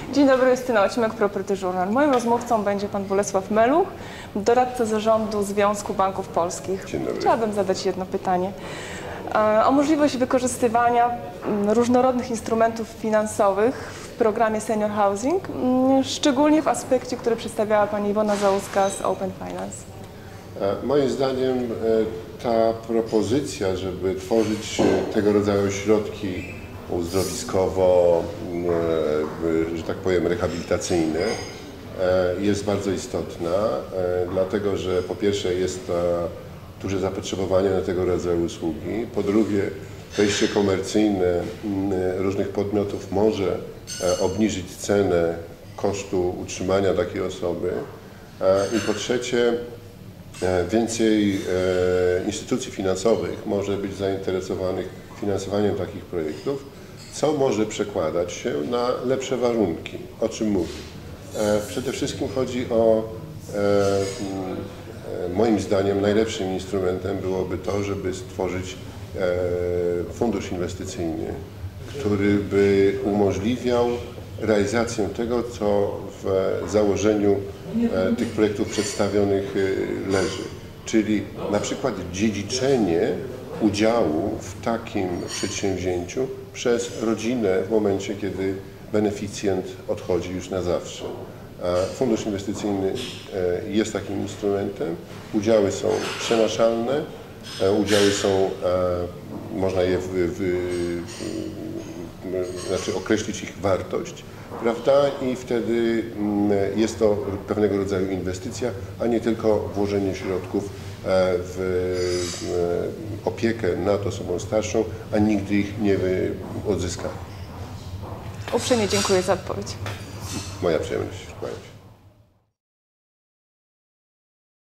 Dzień dobry, Justyna Ocimek, Property Journal. Moim rozmówcą będzie pan Bolesław Meluch, doradca zarządu Związku Banków Polskich. Dzień dobry. Chciałabym zadać jedno pytanie o możliwość wykorzystywania różnorodnych instrumentów finansowych w programie Senior Housing, szczególnie w aspekcie, który przedstawiała pani Iwona Załuska z Open Finance. Moim zdaniem ta propozycja, żeby tworzyć tego rodzaju środki uzdrowiskowo, że tak powiem, rehabilitacyjne, jest bardzo istotna, dlatego że po pierwsze jest duże zapotrzebowanie na tego rodzaju usługi, po drugie wejście komercyjne różnych podmiotów może obniżyć cenę kosztu utrzymania takiej osoby i po trzecie więcej instytucji finansowych może być zainteresowanych finansowaniem takich projektów, co może przekładać się na lepsze warunki. O czym mówię? Przede wszystkim chodzi o, moim zdaniem, najlepszym instrumentem byłoby to, żeby stworzyć fundusz inwestycyjny, który by umożliwiał realizację tego, co w założeniu tych projektów przedstawionych leży. Czyli na przykład dziedziczenie udziału w takim przedsięwzięciu przez rodzinę w momencie, kiedy beneficjent odchodzi już na zawsze. Fundusz inwestycyjny jest takim instrumentem. Udziały są przenaszalne, udziały są, można je znaczy określić ich wartość, prawda? I wtedy jest to pewnego rodzaju inwestycja, a nie tylko włożenie środków w opiekę nad osobą starszą, a nigdy ich nie odzyskamy. Uprzejmie dziękuję za odpowiedź. Moja przyjemność. Kłaniam się.